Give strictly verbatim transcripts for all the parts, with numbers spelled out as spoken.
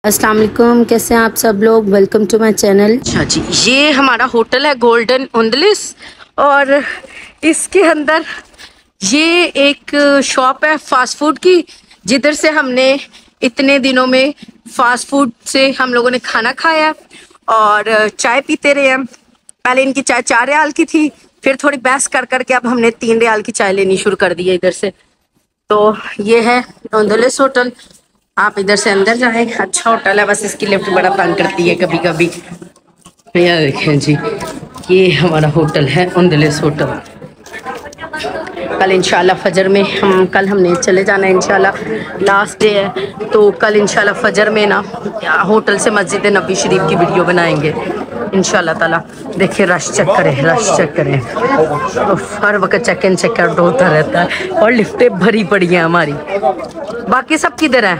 अस्सलाम वालेकुम, कैसे हैं आप सब लोग। Welcome to my channel. अच्छा जी, ये हमारा होटल है गोल्डन उंदलिस और इसके अंदर ये एक शॉप है फास्ट फूड की, जिधर से हमने इतने दिनों में फास्ट फूड से हम लोगों ने खाना खाया और चाय पीते रहे हैं। पहले इनकी चाय चार रियाल की थी, फिर थोड़ी बहस कर करके अब हमने तीन रियाल की चाय लेनी शुरू कर दी है इधर से। तो ये है उंदलिस होटल, आप इधर से अंदर जाएं। अच्छा होटल है, बस इसकी लिफ्ट बड़ा तंग करती है कभी कभी। ये देखें जी, ये हमारा होटल है उंदलिस होटल। कल इंशाल्लाह फजर में हम कल हमने चले जाना है, इंशाल्लाह लास्ट डे है, तो कल इंशाल्लाह फजर में ना होटल से मस्जिद नबी शरीफ की वीडियो बनाएंगे इंशाल्लाह ताला। देखिए रश चेक करें, रश चेक करें, तो हर वक्त चेक इन चेक आउट होता रहता है और लिफ्टें भरी पड़ी हैं हमारी। बाकी सब किधर है?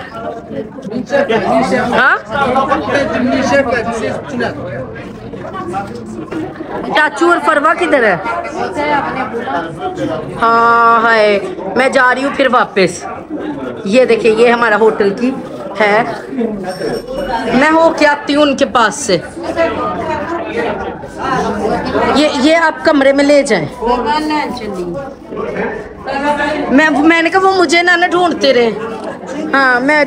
हाँ? चाचू और फरवा किधर है? हाँ है, मैं जा रही हूँ फिर वापस। ये देखिए, ये हमारा होटल की है, मैं हो के आती हूँ उनके पास से। ये ये आप कमरे में ले जाएं। मैं मैंने कहा वो मुझे ना ना ढूंढते रहे। हाँ मैं,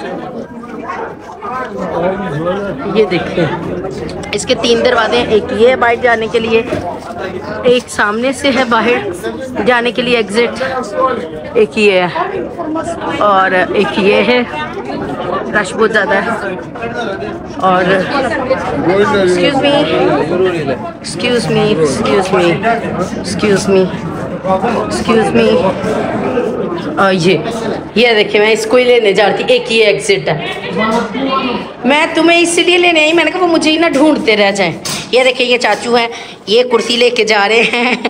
ये देखिए इसके तीन दरवाजे हैं, एक ये है बाहर जाने के लिए, एक सामने से है बाहर जाने के लिए एग्जिट, एक ये है और एक ये है। रश बहुत ज़्यादा है और excuse me excuse me excuse me excuse me excuse me ये ये देखिए, मैं इसको ही लेने जा रही थी, एक ये एग्जिट है। मैं तुम्हें इसलिए लेने आई, मैंने कहा वो मुझे ही ना ढूंढते रह जाएं। ये देखिए, ये चाचू हैं, ये कुर्सी लेके जा रहे हैं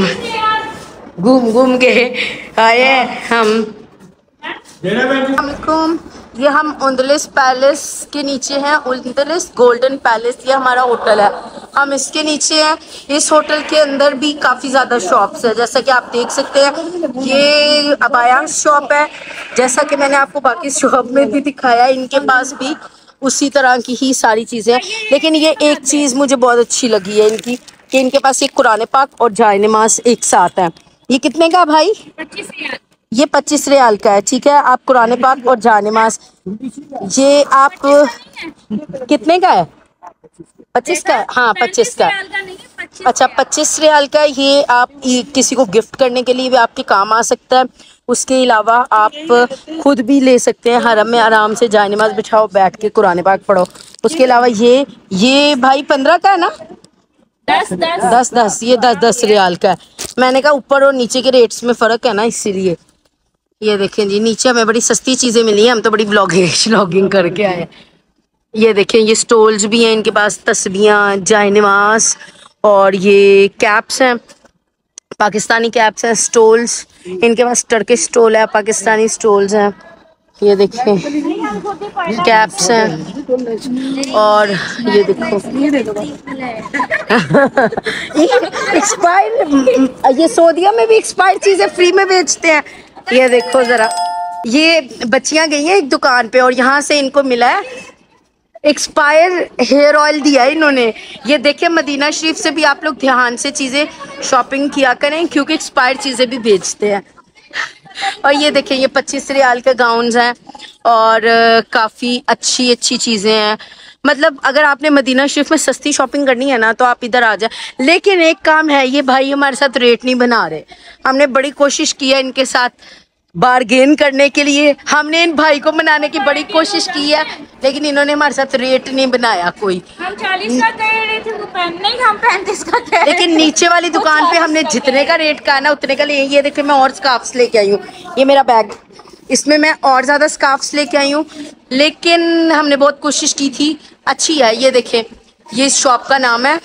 घूम घूम के आए हम। अस्सलामुअलैकुम, ये हम उंदलिस पैलेस के नीचे हैं, उंदलिस गोल्डन पैलेस, ये हमारा होटल है, हम इसके नीचे हैं। इस होटल के अंदर भी काफ़ी ज़्यादा शॉप्स है, जैसा कि आप देख सकते हैं। ये अबाया शॉप है, जैसा कि मैंने आपको बाकी शॉप में भी दिखाया, इनके पास भी उसी तरह की ही सारी चीज़ें हैं। लेकिन ये एक चीज़ मुझे बहुत अच्छी लगी है इनकी, कि इनके पास एक कुरान पाक और जाए नमाज एक साथ है। ये कितने का भाई? पच्चीस रियाल। ये पच्चीस रियाल का है, ठीक है। आप कुरान पाक और जाए नमाज, ये आप कितने का है? पच्चीस का है, हाँ पच्चीस का। अच्छा, पच्चीस रियाल का। ये आप किसी को गिफ्ट करने के लिए भी आपके काम आ सकता है। उसके अलावा आप खुद भी ले सकते हैं, हरम में आराम से जाए नमाज बिछाओ, बैठ के कुरान पाक पढ़ो। उसके अलावा ये ये भाई पंद्रह का है ना? दस दस दस दस ये दस दस रियाल का है। मैंने कहा ऊपर और नीचे के रेट्स में फ़र्क है ना, इसीलिए। ये देखें जी, नीचे हमें बड़ी सस्ती चीज़ें मिली हैं, हम तो बड़ी ब्लॉगिंग व्लॉगिंग करके आए हैं। ये देखें, ये स्टोल्स भी हैं इनके पास, तस्बीहां, जाए नमाज और ये कैप्स हैं, पाकिस्तानी कैप्स हैं, स्टोल्स इनके पास, टर्किश स्टोल है, पाकिस्तानी स्टोल्स हैं। ये देखें कैप्स हैं और ये देखो एक्सपायर, ये सऊदीया में भी एक्सपायर चीज़ें फ्री में बेचते हैं। ये देखो ज़रा, ये बच्चियां गई हैं एक दुकान पे और यहाँ से इनको मिला है एक्सपायर हेयर ऑयल दिया है इन्होंने। ये देखिए, मदीना शरीफ से भी आप लोग ध्यान से चीज़ें शॉपिंग किया करें, क्योंकि एक्सपायर चीज़ें भी बेचते हैं। और ये देखें, ये पच्चीस रियाल के गाउन्स हैं और काफ़ी अच्छी अच्छी चीज़ें हैं। मतलब अगर आपने मदीना शरीफ में सस्ती शॉपिंग करनी है ना, तो आप इधर आ जाए। लेकिन एक काम है, ये भाई हमारे साथ रेट नहीं बना रहे। हमने बड़ी कोशिश की है इनके साथ बारगेन करने के लिए, हमने इन भाई को मनाने की बड़ी कोशिश की है, लेकिन इन्होंने हमारे साथ रेट नहीं बनाया कोई। हम चालीस का कह रहे थे, वो नहीं, हम पैंतीस का कह रहे। लेकिन नीचे वाली दुकान पे हमने जितने का रेट कहा ना उतने का लिए। ये देखिए, मैं और स्कार्फ्स लेके आई हूँ, ये मेरा बैग, इसमें मैं और ज़्यादा स्कार्फ्स लेके आई हूँ, लेकिन हमने बहुत कोशिश की थी। अच्छी है, ये देखें, ये इस शॉप का नाम है,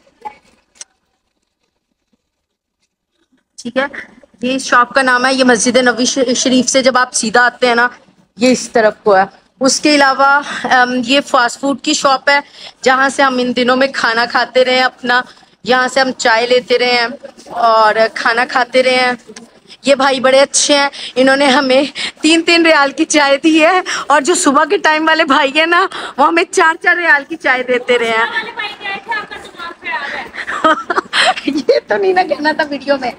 ठीक है, ये इस शॉप का नाम है। ये मस्जिद नबी शरीफ से जब आप सीधा आते हैं ना, ये इस तरफ को है। उसके अलावा ये फास्ट फूड की शॉप है, जहाँ से हम इन दिनों में खाना खाते रहे अपना। यहाँ से हम चाय लेते रहे हैं और खाना खाते रहे हैं। ये भाई बड़े अच्छे हैं, इन्होंने हमें तीन तीन रियाल की चाय दी है, और जो सुबह के टाइम वाले भाई है ना वो हमें चार चार रियाल की चाय देते रहे हैं। वाले भाई गए थे, आपका दिमाग खराब है। ये तो नहीं ना कहना था वीडियो में।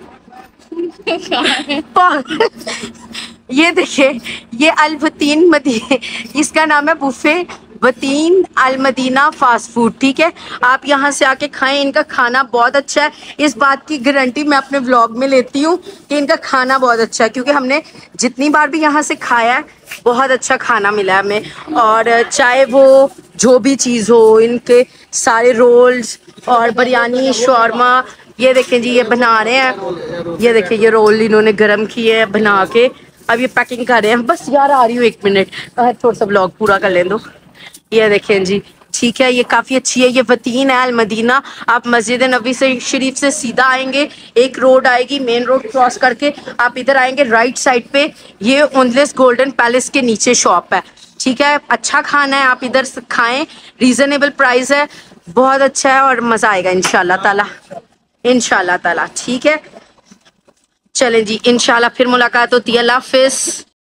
ये देखिए, ये अल वतीन मदी, इसका नाम है बुफे वतीन अल मदीना फास्ट फूड, ठीक है। आप यहाँ से आके खाएं, इनका खाना बहुत अच्छा है। इस बात की गारंटी मैं अपने व्लॉग में लेती हूँ कि इनका खाना बहुत अच्छा है, क्योंकि हमने जितनी बार भी यहाँ से खाया है बहुत अच्छा खाना मिला है हमें। और चाहे वो जो भी चीज़ हो, इनके सारे रोल्स और बिरयानी शौरमा, ये देखें जी, ये बना रहे हैं। ये देखें, ये रोल इन्होंने गरम किए हैं बना के, अब ये पैकिंग कर रहे हैं। बस यार आ रही हूँ एक मिनट, थोड़ा सा ब्लॉग पूरा कर लें दो। ये देखें जी, ठीक है, ये काफ़ी अच्छी है। ये वतीन है अल मदीना। आप मस्जिद नबी से शरीफ से सीधा आएंगे, एक रोड आएगी, मेन रोड क्रॉस करके आप इधर आएंगे राइट साइड पे, ये उनदलिस गोल्डन पैलेस के नीचे शॉप है, ठीक है। अच्छा खाना है, आप इधर से खाएं, रीजनेबल प्राइस है, बहुत अच्छा है और मज़ा आएगा इंशाल्लाह ताला, इंशाल्लाह ताला, ठीक है। चलें जी, इंशाल्लाह फिर मुलाकात होती है। अल्लाह हाफिज़।